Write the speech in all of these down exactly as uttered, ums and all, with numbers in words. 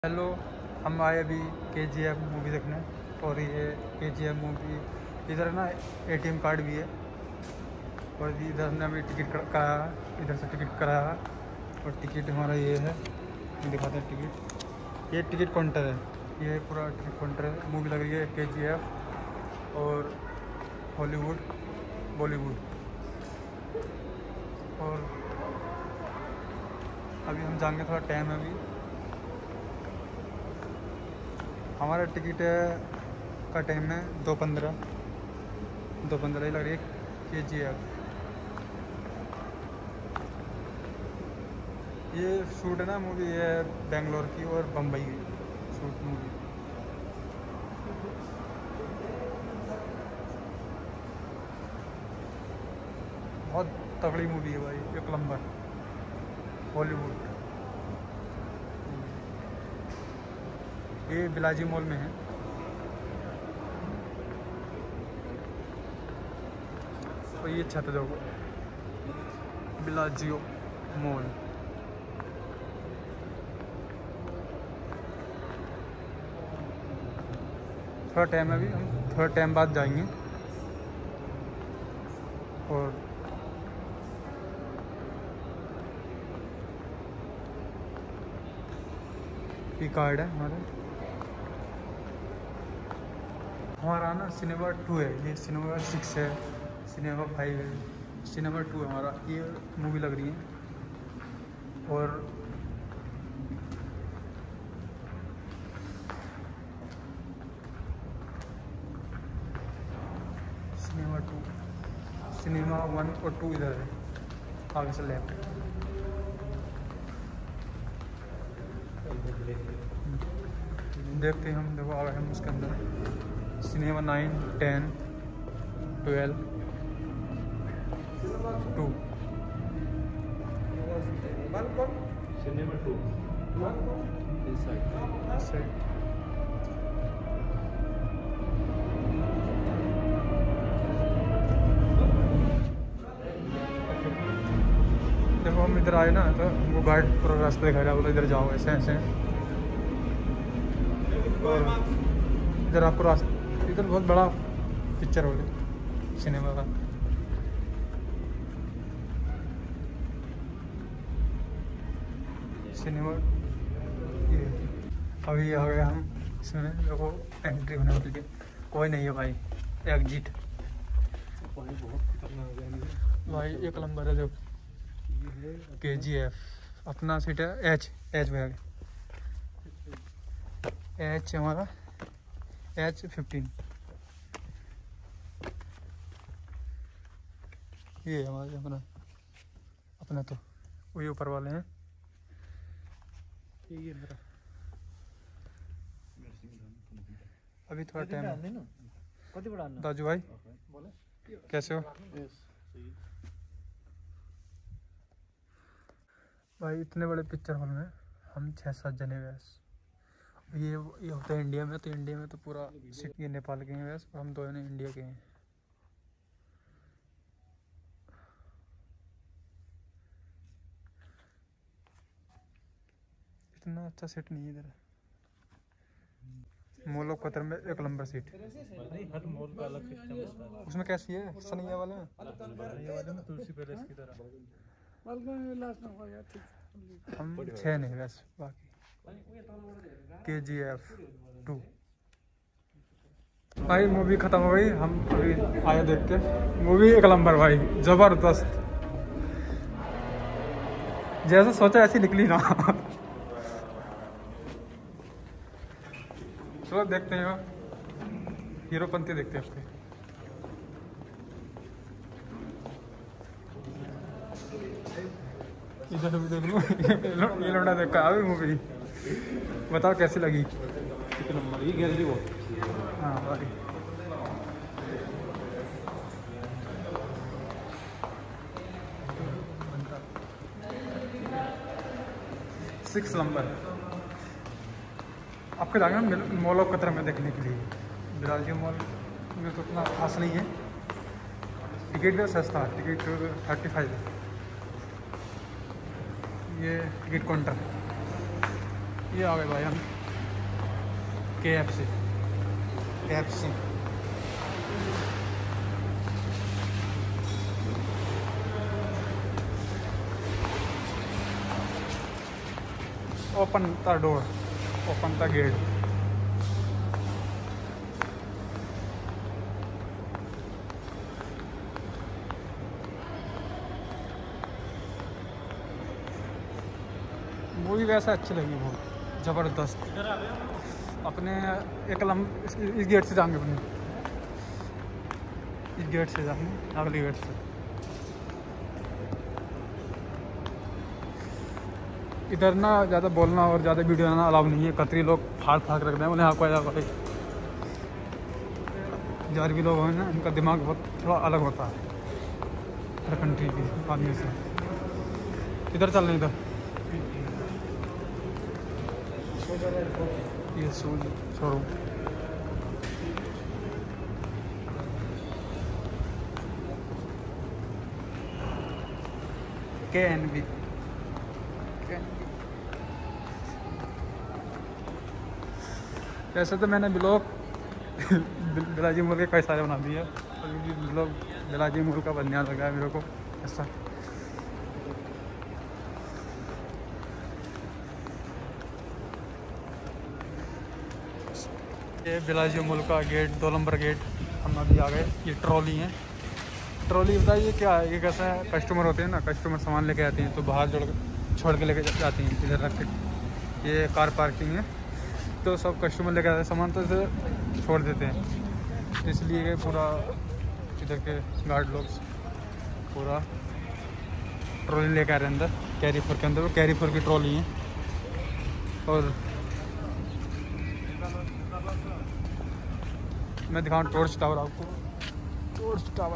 Hello, हम आए अभी के जी एफ मूवी देखने। और ये के जी एफ मूवी इधर ना एटीएम कार्ड भी है। और इधर हमने अभी टिकट कराया, इधर से टिकट कराया। और टिकट हमारा ये है, दिखाते हैं टिकट। ये टिकट काउंटर है, ये पूरा टिकट काउंटर है। मूवी लग रही है के जी एफ और हॉलीवुड बॉलीवुड। और अभी हम जाएंगे, थोड़ा टाइम है अभी। हमारा टिकट का टाइम है दो पंद्रह दो पंद्रह ही लग रही है के जी एफ। ये शूट है ना मूवी, ये बेंगलोर की और बम्बई की शूट मूवी। बहुत तगड़ी मूवी है भाई, एक नंबर हॉलीवुड। ये बिलाजी मॉल में है। और ये छत देखो, बिलाजियो मॉल। थोड़ा टाइम है अभी, हम थोड़ा टाइम बाद जाएंगे। और ये कार्ड है हमारा हमारा ना सिनेमा टू है, ये सिनेमा सिक्स है, सिनेमा फाइव है, सिनेमा टू है हमारा। ये मूवी लग रही है। और सिनेमा टू, सिनेमा वन और टू इधर है, आगे से लेफ्ट। देखते हैं हम, देखो आ गए हम उसके अंदर। Cinema nine, ten, twelve, two. Cinema two इस साइड। देखो हम इधर आए ना, तो वो गार्ड पूरा रास्ता दिखा रहा है, बोला इधर जाओ, ऐसे ऐसे। और इधर आपको रास्ता, इधर बहुत बड़ा पिक्चर हॉल है सिनेमा का। सिनेमा ये अभी आ गए हम इसमें। देखो एंट्री होने के लिए कोई नहीं है भाई, एग्जिट। बहुत खतरनाक है भाई एक नंबर है। देखो के जी एफ अपना सीट है एच एच में, एच हमारा एच फिफ्टीन। ये हमारे अपना अपना तो वही ऊपर वाले हैं। ये मेरा अभी थोड़ा टाइम है। दाजू भाई कैसे हो भाई? इतने बड़े पिक्चर हॉल में हम छः सात जने वैस। ये ये होता है इंडिया में, तो इंडिया में तो पूरा सिट। ये नेपाल के हैं वैस, और हम दो जने इंडिया के हैं। इतना अच्छा सेट नहीं है इधर। मॉल ऑफ कतर में एक नंबर सीट। हर मॉल का अलग सिस्टम होता है। उसमें कैसी है सनिया वाले में? ये वाले में तुलसी पैलेस की तरह। हम छः नहीं वैसे, बाकी के जी एफ टू। भाई मूवी ख़त्म हो गई, हम अभी आए देख के। मूवी एक नंबर भाई, ज़बरदस्त। जैसा सोचा ऐसी निकली ना। चलो देखते हैं, हीरोपंती देखते हैं उसके। इधर भी देख लो, ये लौटा देखा अभी मूवी। बताओ कैसी लगी? एक नंबर। ये गैलरी वो हाँ भाई, सिक्स नंबर। आपके जाएंगे मॉल ऑफ कतर में देखने के लिए। बिलाजी मॉल में तो उतना खास नहीं है, टिकट भी सस्ता, टिकट थर्टी फाइव। ये टिकट काउंटर। ये आ गए भाई हम K F C K F C open the door, open the gate. Movie वैसे अच्छी लगी, बहुत ज़बरदस्त। अपने एक लम इस, इस गेट से जाएंगे, अपने इस गेट से जाएंगे, अगले गेट से। इधर ना ज़्यादा बोलना और ज़्यादा वीडियो बनाना अलाउ नहीं है। कतरी लोग फाड़ फाड़ रखते हैं, उन्हें आपको भाई जारवी लोग हैं ना, इनका दिमाग बहुत थोड़ा अलग होता है हर कंट्री की आदमी से। इधर चल रहे इधर ये shoes showroom. K N B वैसे तो मैंने ब्लॉग बिलाजी मॉल के कई सारे बना दिए, अभी भी ब्लॉग बिलाजी मॉल का बनने लगा है मेरे को ऐसा। ये बिलाजी मॉल का गेट, दो नंबर गेट हम अभी आ गए। ये ट्रॉली है, ट्रॉली बताइए क्या है, ये कैसा है? कस्टमर होते हैं ना, कस्टमर सामान लेके आते हैं तो बाहर जोड़ छोड़ के लेके जाती हैं, इधर रख के। ये कार पार्किंग है, तो सब कस्टमर लेके आते हैं सामान तो इधर छोड़ देते हैं, इसलिए पूरा इधर के गार्ड लोग पूरा ट्रॉली लेके आ रहे हैं अंदर। कैरी फोर के अंदर, वो कैरी फोर की ट्रॉली है। और मैं दिखाऊँ टॉर्च टावर आपको, टॉर्च टावर।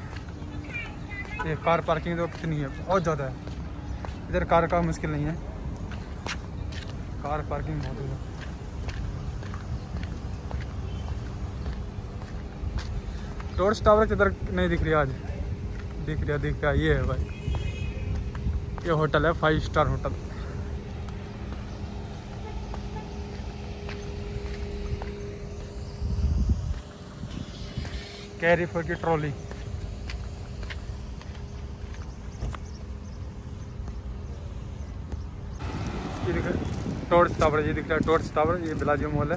ये कार पार्किंग तो कितनी है, बहुत ज़्यादा है इधर, कार का मुश्किल नहीं है, कार पार्किंग बहुत है। टॉर्च टावर किधर नहीं दिख रही आज, दिख रहा दिख रहा ये है भाई, ये होटल है, five star hotel. Carrefour की ट्रॉली। ये दिख रहा टॉर्च टावर, ये दिख रहा है टॉर्च टावर, ये बिलाजी मॉल है।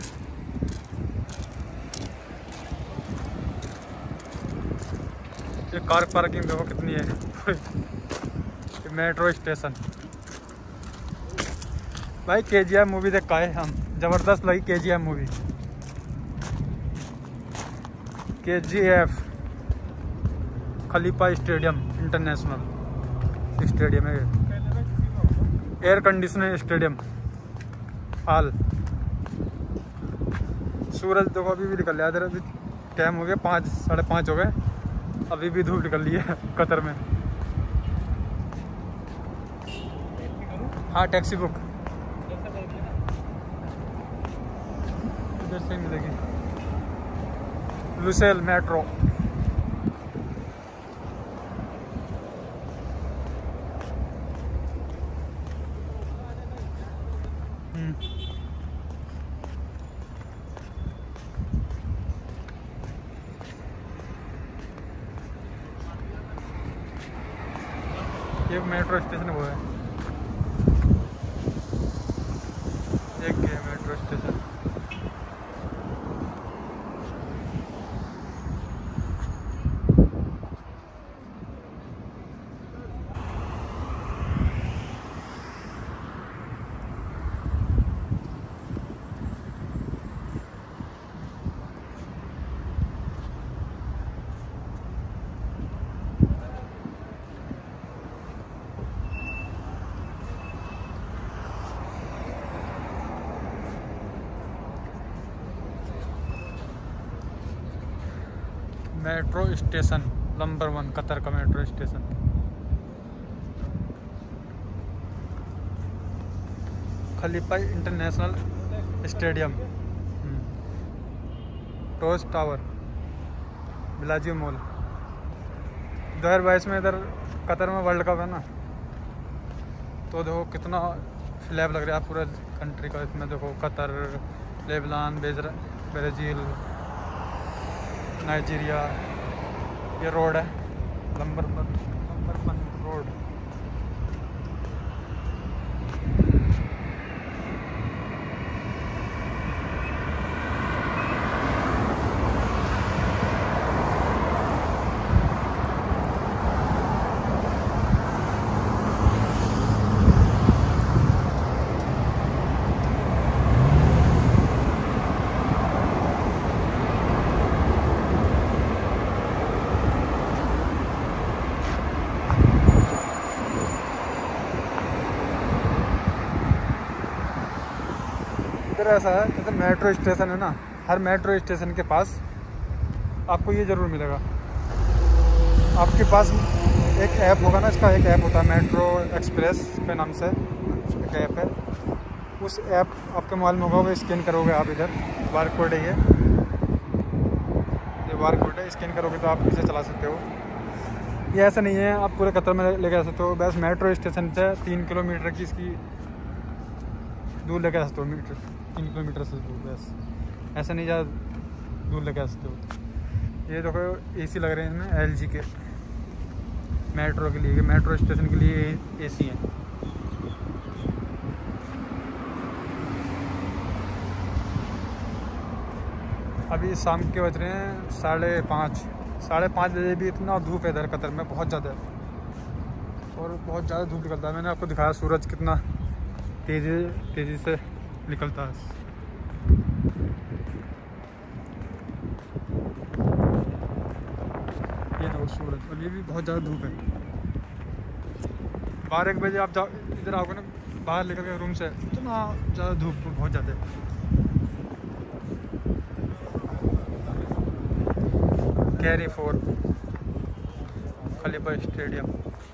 ये कार पार्किंग देखो कितनी है। ये मेट्रो स्टेशन भाई। के जी एफ मूवी देख का है हम, ज़बरदस्त लगी के G F movie. K G F Khalifa stadium international stadium है, एयर कंडीशनर स्टेडियम हाल। सूरज देखो अभी भी निकल रहा है इधर, अभी टाइम हो गया पाँच साढ़े पाँच हो गए, अभी भी धूप निकल रही है कतर में। हाँ टैक्सी बुक इधर से मिलेगी, लुसेल मेट्रो। ये मेट्रो स्टेशन वो है, एक है metro station. Metro station number one, Qatar का metro station. Khalifa international stadium, torch tower, बिलाजी मॉल। दो हज़ार बाईस में इधर कतर में वर्ल्ड कप है ना, तो देखो कितना फ्लैग लग रहा है पूरा कंट्री का। इसमें देखो कतर, लेबनान, ब्राज़ील, नाइजीरिया। ये रोड है लंबर लंबरबन रोड। इधर ऐसा है जैसे मेट्रो स्टेशन है ना, हर मेट्रो स्टेशन के पास आपको ये ज़रूर मिलेगा। आपके पास एक ऐप होगा ना, इसका एक ऐप होता है मेट्रो एक्सप्रेस के नाम से एक ऐप है। उस ऐप आपके मोबाइल में होगा, वो स्कैन करोगे आप, इधर बार कोड है ये ये बार कोड है, स्कैन करोगे तो आप इसे चला सकते हो। ये ऐसा नहीं है आप पूरे कतर में लेके आ सकते हो, बस मेट्रो स्टेशन से तीन किलोमीटर की इसकी दूर लेके आ सकते हो, मीटर तीन किलोमीटर से दूर, बस ऐसा नहीं ज़्यादा दूर लेके आ सकते हो। ये देखो एसी लग रहे हैं इनमें, एलजी के मेट्रो के लिए, मेट्रो स्टेशन के लिए एसी है। अभी शाम के बज रहे हैं साढ़े पाँच साढ़े पाँच बजे भी इतना धूप है इधर कतर में, बहुत ज़्यादा है और बहुत ज़्यादा धूप निकलता है। मैंने आपको दिखाया सूरज कितना तेज़ी तेज़ी से निकलता है। ये देखो सूरज, और ये भी बहुत ज़्यादा धूप है। बारह एक बजे आप जाओ इधर आओगे ना, बाहर निकल के रूम से, इतना ज़्यादा धूप, बहुत ज़्यादा है। Carrefour Khalifa stadium.